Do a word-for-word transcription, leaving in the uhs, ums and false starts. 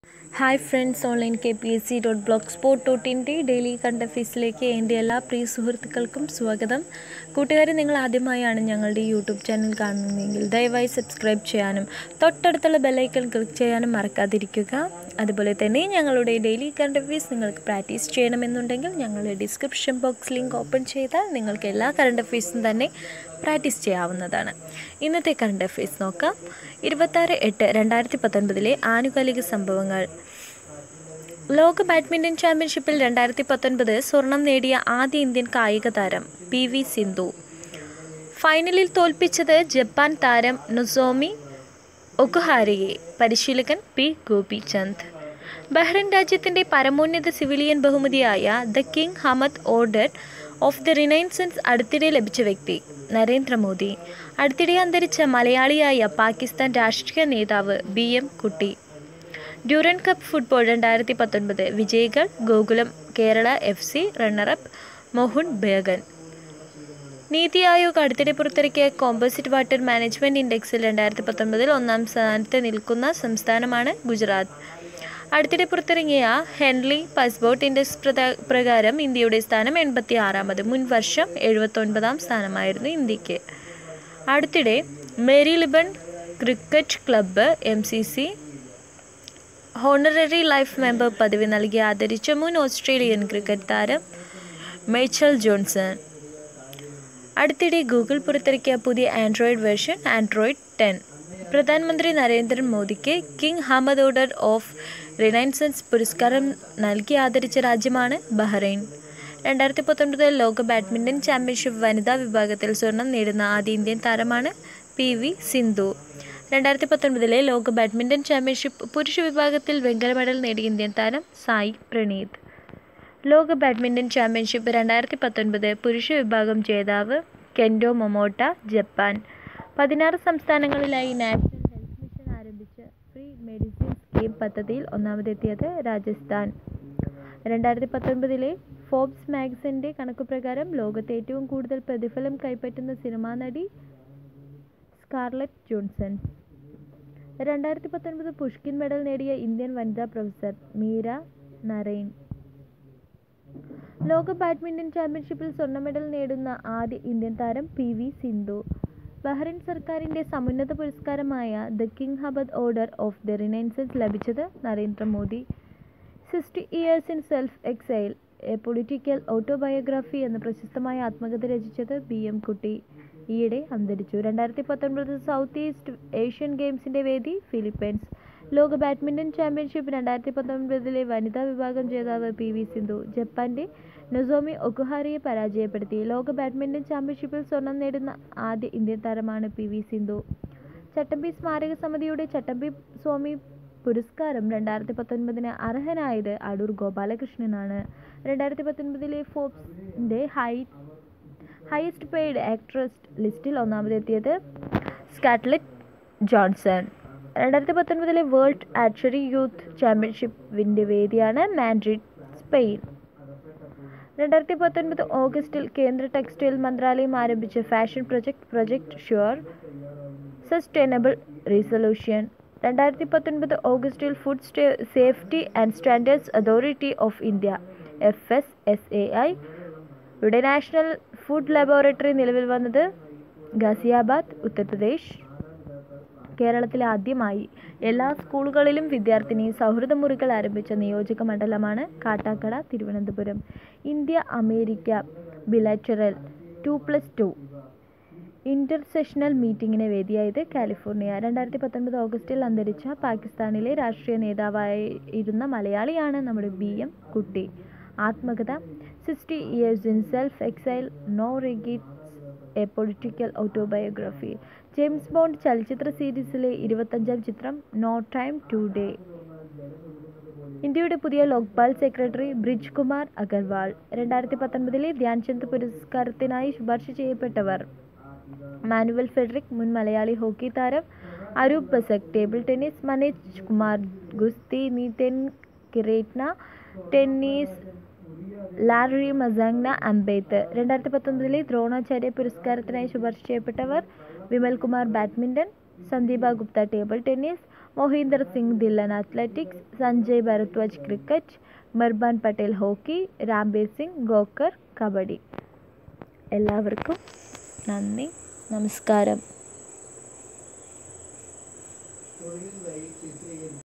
Hi friends, online K P S C dot blog spot dot ഇൻ്റെ daily current അഫയേഴ്സിലേക്ക് എൻ്റെ എല്ലാ പ്രിയ സുഹൃത്തുക്കൾക്കും സ്വാഗതം. കൂട്ടുകാരെ, നിങ്ങൾ ആദ്യമായാണ് ഞങ്ങളുടെ യൂട്യൂബ് ചാനൽ കാണുന്നതെങ്കിൽ ദയവായി സബ്സ്ക്രൈബ് ചെയ്യാനും തൊട്ടടുത്തുള്ള ബെല്ലൈക്കൺ ക്ലിക്ക് ചെയ്യാനും മറക്കാതിരിക്കുക. അതുപോലെ തന്നെ ഞങ്ങളുടെ ഡെയിലി കറണ്ട് അഫയേഴ്സ് നിങ്ങൾക്ക് പ്രാക്ടീസ് ചെയ്യണമെന്നുണ്ടെങ്കിൽ ഞങ്ങളുടെ ഡിസ്ക്രിപ്ഷൻ ബോക്സ് ലിങ്ക് ഓപ്പൺ ചെയ്താൽ നിങ്ങൾക്ക് എല്ലാ കറണ്ട് അഫയേഴ്സും തന്നെ പ്രാക്ടീസ് ചെയ്യാവുന്നതാണ്. ഇന്നത്തെ കറണ്ട് അഫയേഴ്സ് നോക്കാം. ഇരുപത്താറ് എട്ട് രണ്ടായിരത്തി പത്തൊൻപതിലെ ആനുകാലിക സംഭവങ്ങൾ. ലോക ബാഡ്മിൻ്റൺ ചാമ്പ്യൻഷിപ്പിൽ രണ്ടായിരത്തി പത്തൊൻപത് സ്വർണം നേടിയ ആദ്യ ഇന്ത്യൻ കായിക താരം പി വി സിന്ധു. ഫൈനലിൽ തോൽപ്പിച്ചത് ജപ്പാൻ താരം നൊസോമി ഒകുഹാരയെ. പരിശീലകൻ പി ഗോപിചന്ദ്. ബഹ്റൈൻ രാജ്യത്തിൻ്റെ പരമോന്നത സിവിലിയൻ ബഹുമതിയായ the king Hamad order of the renaissance അടുത്തിടെ ലഭിച്ച വ്യക്തി നരേന്ദ്രമോദി. അടുത്തിടെ അന്തരിച്ച മലയാളിയായ പാകിസ്ഥാൻ രാഷ്ട്രീയ നേതാവ് B M Kutty. Durand cup football രണ്ടായിരത്തി പത്തൊൻപത് വിജയികൾ Gokulam Kerala F C, runner up Mohun Bagan. NITI Aayog അടുത്തിടെ പുറത്തിറക്കിയ കോമ്പോസിറ്റ് വാട്ടർ മാനേജ്മെൻറ്റ് ഇൻഡെക്സിൽ രണ്ടായിരത്തി പത്തൊൻപതിൽ ഒന്നാം സ്ഥാനത്ത് നിൽക്കുന്ന സംസ്ഥാനമാണ് ഗുജറാത്ത്. അടുത്തിടെ പുറത്തിറങ്ങിയ ഹെൻലി പാസ്പോർട്ട് ഇൻഡെക്സ് പ്രകാരം ഇന്ത്യയുടെ സ്ഥാനം എൺപത്തി ആറാമത്. മുൻ വർഷം എഴുപത്തൊൻപതാം സ്ഥാനമായിരുന്നു ഇന്ത്യക്ക്. അടുത്തിടെ Marylebone cricket club M C C honorary life member പദവി നൽകി ആദരിച്ച മുൻ ഓസ്ട്രേലിയൻ ക്രിക്കറ്റ് താരം മൈച്ചൽ ജോൺസൺ. അടുത്തിടെ ഗൂഗിൾ പുറത്തിറക്കിയ പുതിയ ആൻഡ്രോയിഡ് വേർഷൻ ആൻഡ്രോയിഡ് ടെൻ. പ്രധാനമന്ത്രി നരേന്ദ്രമോദിക്ക് king Hamad order of renaissance പുരസ്കാരം നൽകി ആദരിച്ച രാജ്യമാണ് ബഹ്റൈൻ. രണ്ടായിരത്തി പത്തൊൻപതിൽ ലോക ബാഡ്മിൻ്റൺ ചാമ്പ്യൻഷിപ്പ് വനിതാ വിഭാഗത്തിൽ സ്വർണം നേടുന്ന ആദ്യ ഇന്ത്യൻ താരമാണ് പി വി സിന്ധു. രണ്ടായിരത്തി പത്തൊൻപതിലെ ലോക ബാഡ്മിൻ്റൺ ചാമ്പ്യൻഷിപ്പ് പുരുഷ വിഭാഗത്തിൽ വെങ്കല മെഡൽ നേടിയ ഇന്ത്യൻ താരം സായി പ്രണീത്. ലോക ബാഡ്മിൻ്റൺ ചാമ്പ്യൻഷിപ്പ് രണ്ടായിരത്തി പത്തൊൻപത് പുരുഷ വിഭാഗം ജേതാവ് കെൻഡോ മൊമോട്ട, ജപ്പാൻ. പതിനാറ് സംസ്ഥാനങ്ങളിലായി നാഷണൽ ഹെൽത്ത് മിഷൻ ആരംഭിച്ച ഫ്രീ മെഡിസിൻ സ്കീം പദ്ധതിയിൽ ഒന്നാമതെത്തിയത് രാജസ്ഥാൻ. രണ്ടായിരത്തി പത്തൊൻപതിലെ ഫോബ്സ് മാഗസിൻ്റെ കണക്കുപ്രകാരം ലോകത്തെ ഏറ്റവും കൂടുതൽ പ്രതിഫലം കൈപ്പറ്റുന്ന സിനിമാ നടി സ്കാർലെറ്റ് ജോൺസൺ. രണ്ടായിരത്തി പത്തൊൻപത് പുഷ്കിൻ മെഡൽ നേടിയ ഇന്ത്യൻ വനിതാ പ്രൊഫസർ മീര നരൈൻ. ലോക ബാഡ്മിൻ്റൺ ചാമ്പ്യൻഷിപ്പിൽ സ്വർണ്ണ മെഡൽ നേടുന്ന ആദ്യ ഇന്ത്യൻ താരം പി വി സിന്ധു. ബഹ്റൈൻ സർക്കാരിൻ്റെ സമുന്നത പുരസ്കാരമായ the king Hamad order of the renaissance ലഭിച്ചത് Narendra Modi. Sixty years in self exile, A political autobiography എന്ന പ്രശസ്തമായ ആത്മകഥ രചിച്ചത് ബി എം കുട്ടി. ഈയിടെ അന്തരിച്ചു. രണ്ടായിരത്തി പത്തൊൻപത് സൗത്ത് ഈസ്റ്റ് ഏഷ്യൻ ഗെയിംസിൻ്റെ വേദി ഫിലിപ്പൈൻസ്. ലോക ബാഡ്മിൻ്റൺ ചാമ്പ്യൻഷിപ്പ് രണ്ടായിരത്തി പത്തൊൻപതിലെ വനിതാ വിഭാഗം ജേതാവ് പി വി സിന്ധു ജപ്പാന്റെ നൊസോമി ഒകുഹാരയെ പരാജയപ്പെടുത്തി. ലോക ബാഡ്മിൻ്റൺ ചാമ്പ്യൻഷിപ്പിൽ സ്വർണം നേടുന്ന ആദ്യ ഇന്ത്യൻ താരമാണ് പി വി സിന്ധു. ചട്ടമ്പി സ്മാരക സമിതിയുടെ ചട്ടമ്പി സ്വാമി പുരസ്കാരം രണ്ടായിരത്തി പത്തൊൻപതിന് അർഹനായത് അടൂർ ഗോപാലകൃഷ്ണനാണ്. രണ്ടായിരത്തി പത്തൊൻപതിലെ ഫോബ്സിൻ്റെ ഹൈ ഹയസ്റ്റ് പെയ്ഡ് ആക്ട്രസ് ലിസ്റ്റിൽ ഒന്നാമതെത്തിയത് സ്കാർലെറ്റ് ജോൺസൺ. രണ്ടായിരത്തി പത്തൊൻപതിലെ വേൾഡ് ആർച്ചറി യൂത്ത് ചാമ്പ്യൻഷിപ്പിൻ്റെ വേദിയാണ് മാഡ്രിഡ്, സ്പെയിൻ. രണ്ടായിരത്തി പത്തൊൻപത് ഓഗസ്റ്റിൽ കേന്ദ്ര ടെക്സ്റ്റൈൽ മന്ത്രാലയം ആരംഭിച്ച fashion project project sure sustainable resolution. രണ്ടായിരത്തി പത്തൊൻപത് ഓഗസ്റ്റിൽ food safety and standards authority of India F S S A I യുടെ നാഷണൽ ഫുഡ് ലബോറട്ടറി നിലവിൽ വന്നത് ഗാസിയാബാദ്, ഉത്തർപ്രദേശ്. കേരളത്തിലെ ആദ്യമായി എല്ലാ സ്കൂളുകളിലും വിദ്യാർത്ഥിനി സൗഹൃദ മുറികൾ ആരംഭിച്ച നിയോജക മണ്ഡലമാണ് Kattakada, Thiruvananthapuram. India America bilateral two plus two intersessional മീറ്റിംഗിന് വേദിയായത് കാലിഫോർണിയ. രണ്ടായിരത്തി പത്തൊൻപത് ഓഗസ്റ്റിൽ അന്തരിച്ച പാകിസ്ഥാനിലെ രാഷ്ട്രീയ നേതാവായിരുന്ന മലയാളിയാണ് നമ്മുടെ ബി എം കുട്ടി. ആത്മകഥ sixty years in self exile, no regrets, a political autobiography. James Bond ചലച്ചിത്ര സീരീസിലെ ഇരുപത്തഞ്ചാം ചിത്രം നോ ടൈം ടു ഡേ. ഇന്ത്യയുടെ പുതിയ ലോക്പാൽ സെക്രട്ടറി ബ്രിജ് കുമാർ അഗർവാൾ. രണ്ടായിരത്തി പത്തൊൻപതിലെ ധ്യാൻചന്ദ് പുരസ്കാരത്തിനായി ശുപാർശ ചെയ്യപ്പെട്ടവർ മാനുവൽ ഫെഡറിക്, മുൻ മലയാളി ഹോക്കി താരം അരൂപ് ബസക്, ടേബിൾ ടെന്നീസ് മനേജ് കുമാർ, ഗുസ്തി നീതൻ കിറേറ്റ്ന, ടെന്നീസ് ലാറി മസാങ്ന അംബേത്ത്. രണ്ടായിരത്തി പത്തൊൻപതിലെ ദ്രോണാചാര്യ പുരസ്കാരത്തിനായി ശുപാർശ ചെയ്യപ്പെട്ടവർ Vimal Kumar, badminton, Sandeep Gupta, table tennis, Mohinder Singh Dhillon athletics, Sanjay Bharadwaj cricket, Merzban Patel hockey, Rambir Singh Khokhar kabaddi. എല്ലാവർക്കും നന്ദി, നമസ്കാരം.